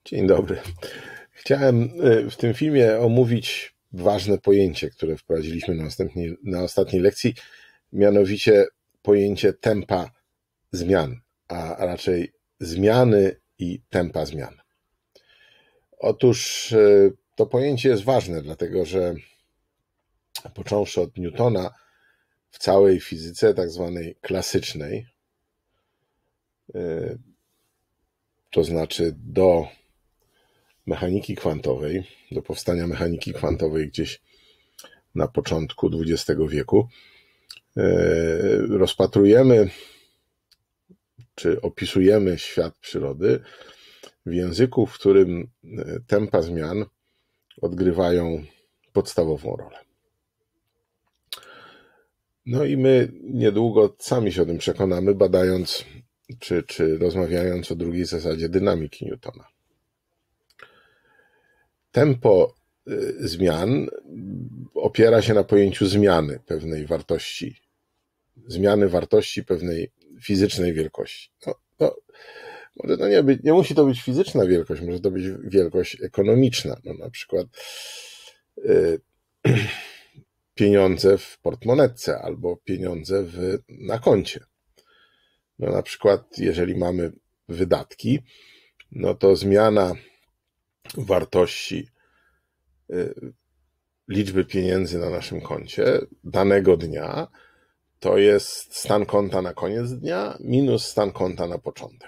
Dzień dobry. Chciałem w tym filmie omówić ważne pojęcie, które wprowadziliśmy na ostatniej lekcji, mianowicie pojęcie tempa zmian, a raczej zmiany i tempa zmian. Otóż to pojęcie jest ważne, dlatego że począwszy od Newtona w całej fizyce tak zwanej klasycznej, to znaczy do mechaniki kwantowej, do powstania mechaniki kwantowej gdzieś na początku XX wieku, rozpatrujemy czy opisujemy świat przyrody w języku, w którym tempa zmian odgrywają podstawową rolę. No i my niedługo sami się o tym przekonamy, badając czy rozmawiając o drugiej zasadzie dynamiki Newtona. Tempo zmian opiera się na pojęciu zmiany pewnej wartości, zmiany wartości pewnej fizycznej wielkości. Może to nie musi to być fizyczna wielkość, może to być wielkość ekonomiczna. Na przykład pieniądze w portmonetce albo pieniądze na koncie. Na przykład jeżeli mamy wydatki, to zmiana wartości liczby pieniędzy na naszym koncie danego dnia to jest stan konta na koniec dnia minus stan konta na początek.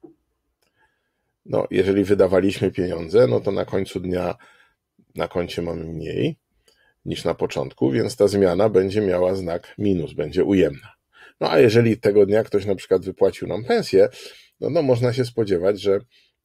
Jeżeli wydawaliśmy pieniądze, to na końcu dnia na koncie mamy mniej niż na początku, więc ta zmiana będzie miała znak minus, będzie ujemna. A jeżeli tego dnia ktoś na przykład wypłacił nam pensję, można się spodziewać, że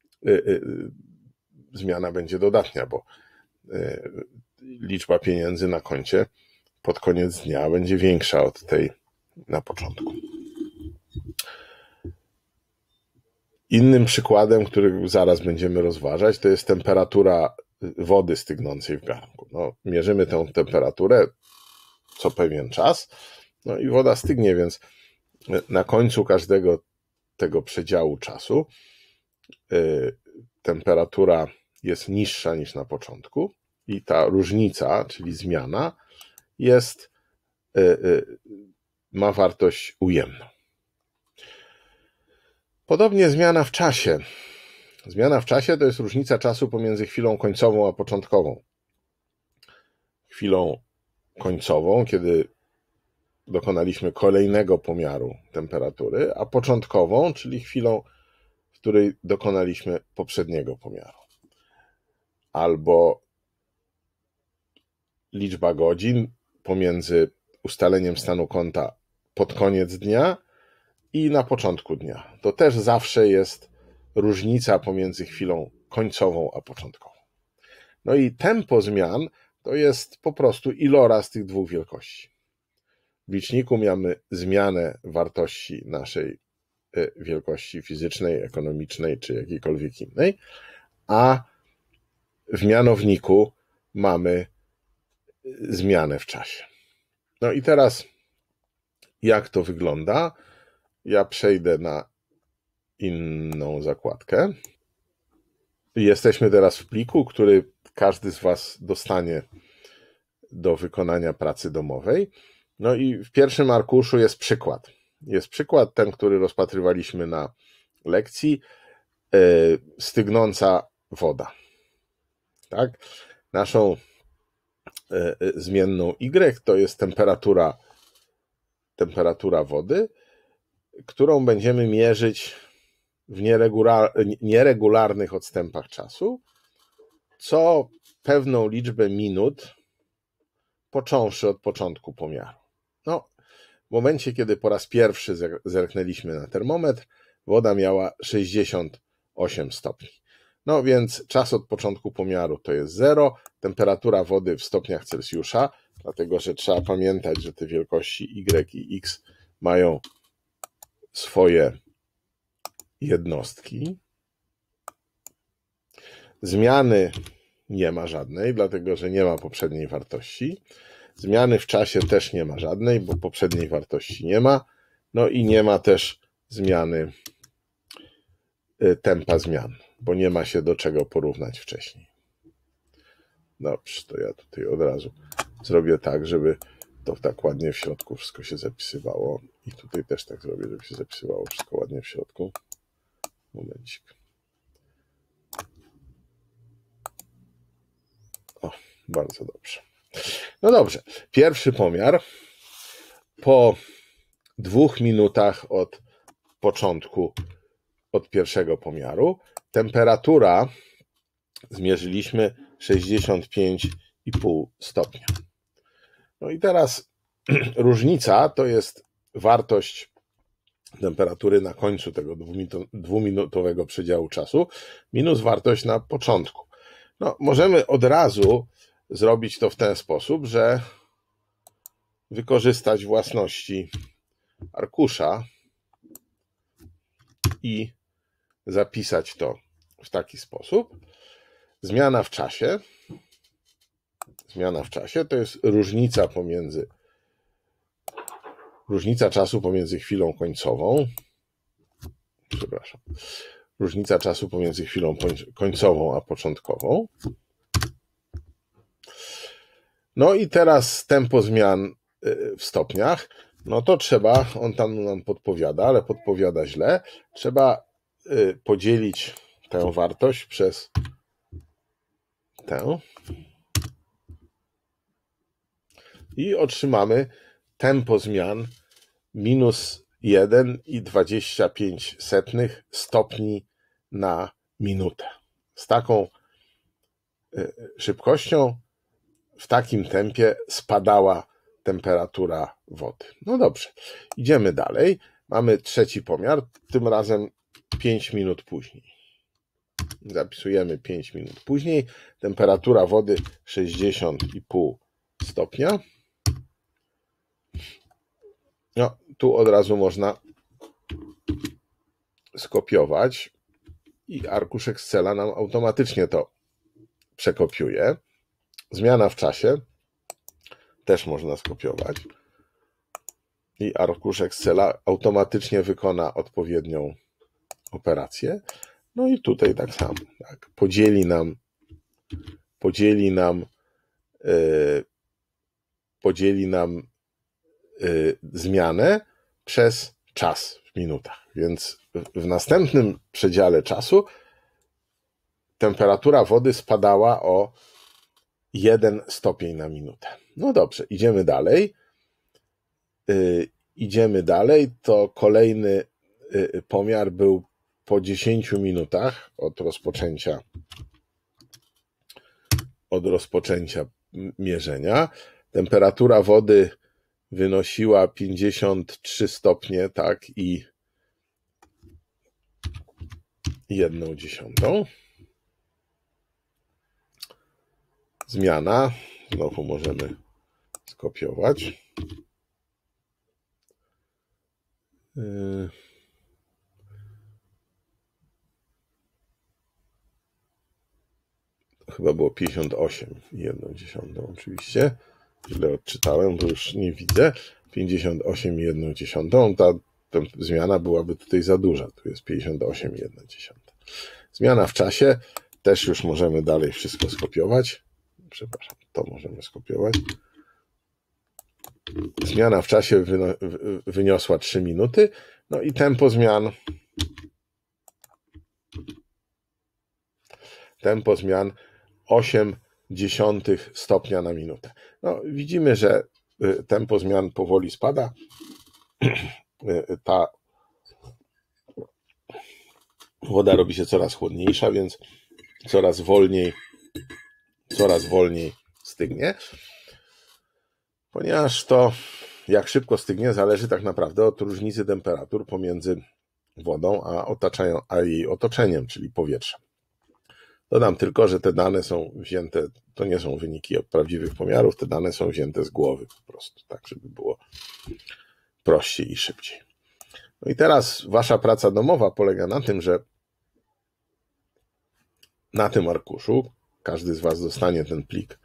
zmiana będzie dodatnia, bo liczba pieniędzy na koncie pod koniec dnia będzie większa od tej na początku. Innym przykładem, który zaraz będziemy rozważać, to jest temperatura wody stygnącej w garnku. Mierzymy tę temperaturę co pewien czas, i woda stygnie, więc na końcu każdego tego przedziału czasu temperatura jest niższa niż na początku i ta różnica, czyli zmiana, ma wartość ujemną. Podobnie zmiana w czasie. Zmiana w czasie to jest różnica czasu pomiędzy chwilą końcową a początkową. Chwilą końcową, kiedy dokonaliśmy kolejnego pomiaru temperatury, a początkową, czyli chwilą, w której dokonaliśmy poprzedniego pomiaru. Albo liczba godzin pomiędzy ustaleniem stanu konta pod koniec dnia i na początku dnia. To też zawsze jest różnica pomiędzy chwilą końcową a początkową. I tempo zmian to jest po prostu iloraz tych dwóch wielkości. W liczniku mamy zmianę wartości naszej wielkości fizycznej, ekonomicznej czy jakiejkolwiek innej, a w mianowniku mamy zmianę w czasie. I teraz jak to wygląda? Ja przejdę na inną zakładkę. Jesteśmy teraz w pliku, który każdy z Was dostanie do wykonania pracy domowej. I w pierwszym arkuszu jest przykład. Jest przykład ten, który rozpatrywaliśmy na lekcji. Stygnąca woda. Tak? Naszą zmienną Y to jest temperatura wody, którą będziemy mierzyć w nieregularnych odstępach czasu, co pewną liczbę minut, począwszy od początku pomiaru. W momencie, kiedy po raz pierwszy zerknęliśmy na termometr, woda miała 68 stopni. Więc czas od początku pomiaru to jest 0, temperatura wody w stopniach Celsjusza, dlatego że trzeba pamiętać, że te wielkości Y i X mają swoje jednostki. Zmiany nie ma żadnej, dlatego że nie ma poprzedniej wartości. Zmiany w czasie też nie ma żadnej, bo poprzedniej wartości nie ma. I nie ma też zmiany tempa zmian, bo nie ma się do czego porównać wcześniej. Dobrze, to ja tutaj od razu zrobię tak, żeby to tak ładnie w środku wszystko się zapisywało. I tutaj też tak zrobię, żeby się zapisywało wszystko ładnie w środku. Momencik. O, bardzo dobrze. No dobrze, pierwszy pomiar. Po 2 minutach od początku, od pierwszego pomiaru, temperatura zmierzyliśmy 65,5 stopnia. No i teraz różnica to jest wartość temperatury na końcu tego 2-minutowego przedziału czasu minus wartość na początku. No, możemy od razu zrobić to w ten sposób, że wykorzystać własności arkusza i zapisać to w taki sposób. Zmiana w czasie to jest różnica czasu pomiędzy chwilą końcową. Przepraszam. Różnica czasu pomiędzy chwilą końcową a początkową. No i teraz tempo zmian w stopniach. No to trzeba, on tam nam podpowiada, ale podpowiada źle. Trzeba podzielić tę wartość przez tę. I otrzymamy tempo zmian minus 1,25 stopni na minutę. Z taką szybkością, w takim tempie spadała temperatura wody. No dobrze, idziemy dalej. Mamy trzeci pomiar, tym razem 5 minut później. Zapisujemy 5 minut później. Temperatura wody 60,5 stopnia. No, tu od razu można skopiować i arkusz Excela nam automatycznie to przekopiuje. Zmiana w czasie też można skopiować i arkusz Excela automatycznie wykona odpowiednią operację. No i tutaj tak samo. Tak, podzieli nam zmianę przez czas w minutach. Więc w następnym przedziale czasu temperatura wody spadała o 1 stopień na minutę. No dobrze, idziemy dalej. To kolejny pomiar był po 10 minutach od rozpoczęcia mierzenia. Temperatura wody wynosiła 53 stopnie, tak, i 1/10. Zmiana, znowu możemy skopiować. Chyba było 58,1 oczywiście. Źle odczytałem, bo już nie widzę. 58,1. Ta zmiana byłaby tutaj za duża. Tu jest 58,1. Zmiana w czasie. Też już możemy dalej wszystko skopiować. Przepraszam, to możemy skopiować. Zmiana w czasie wyniosła 3 minuty. No i tempo zmian 0,8 stopnia na minutę. No, widzimy, że tempo zmian powoli spada. Ta woda robi się coraz chłodniejsza, więc coraz wolniej stygnie. Ponieważ to, jak szybko stygnie, zależy tak naprawdę od różnicy temperatur pomiędzy wodą a jej otoczeniem, czyli powietrzem. Dodam tylko, że te dane są wzięte, to nie są wyniki prawdziwych pomiarów, te dane są wzięte z głowy po prostu, tak żeby było prościej i szybciej. No i teraz wasza praca domowa polega na tym, że na tym arkuszu każdy z was dostanie ten plik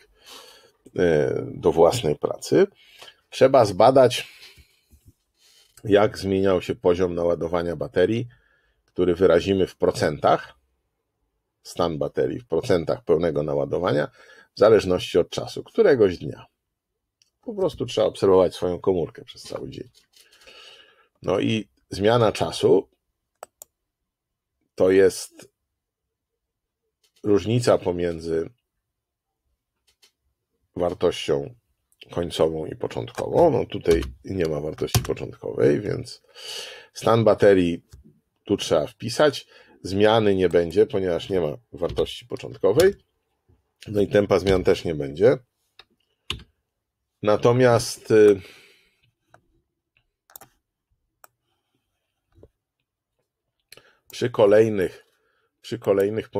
do własnej pracy. Trzeba zbadać jak zmieniał się poziom naładowania baterii, który wyrazimy w procentach, stan baterii w procentach pełnego naładowania, w zależności od czasu, któregoś dnia. Po prostu trzeba obserwować swoją komórkę przez cały dzień. No i zmiana czasu to jest różnica pomiędzy wartością końcową i początkową. No tutaj nie ma wartości początkowej, więc stan baterii tu trzeba wpisać. Zmiany nie będzie, ponieważ nie ma wartości początkowej. No i tempa zmian też nie będzie. Natomiast przy kolejnych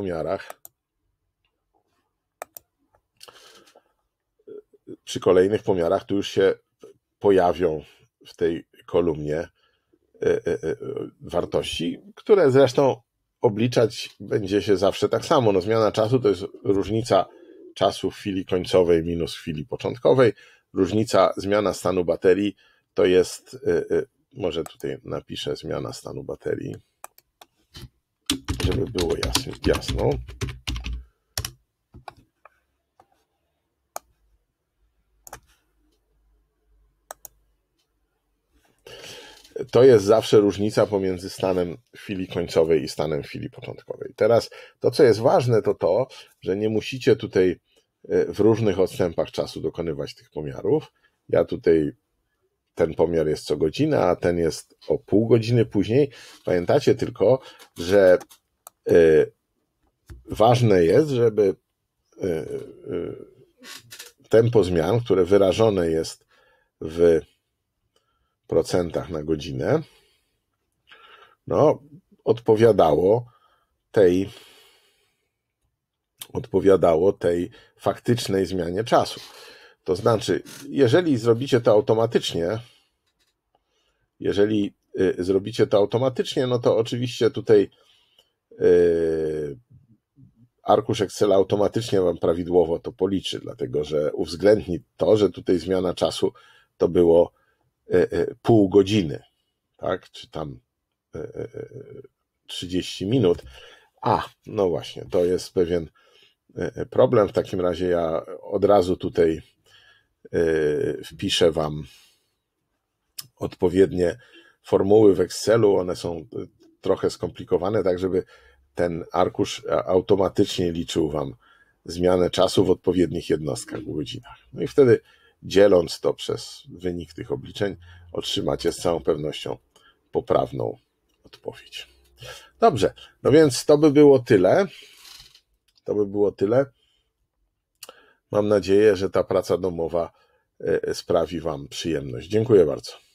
pomiarach tu już się pojawią w tej kolumnie wartości, które zresztą obliczać będzie się zawsze tak samo. No, zmiana czasu to jest różnica czasu w chwili końcowej minus chwili początkowej. Zmiana stanu baterii to jest, może tutaj napiszę zmiana stanu baterii, żeby było jasno. To jest zawsze różnica pomiędzy stanem chwili końcowej i stanem chwili początkowej. Teraz to, co jest ważne, to to, że nie musicie tutaj w różnych odstępach czasu dokonywać tych pomiarów. Ja tutaj ten pomiar jest co godzinę, a ten jest o pół godziny później. Pamiętacie tylko, że ważne jest, żeby tempo zmian, które wyrażone jest w procentach na godzinę, no, odpowiadało tej faktycznej zmianie czasu. To znaczy, jeżeli zrobicie to automatycznie, no to oczywiście tutaj arkusz Excela automatycznie wam prawidłowo to policzy, dlatego że uwzględni to, że tutaj zmiana czasu to było pół godziny, tak, czy tam 30 minut. No właśnie, to jest pewien problem. W takim razie ja od razu tutaj wpiszę wam odpowiednie formuły w Excelu. One są trochę skomplikowane, tak żeby ten arkusz automatycznie liczył wam zmianę czasu w odpowiednich jednostkach w godzinach. No i wtedy, dzieląc to przez wynik tych obliczeń, otrzymacie z całą pewnością poprawną odpowiedź. Dobrze, no więc to by było tyle. Mam nadzieję, że ta praca domowa sprawi wam przyjemność. Dziękuję bardzo.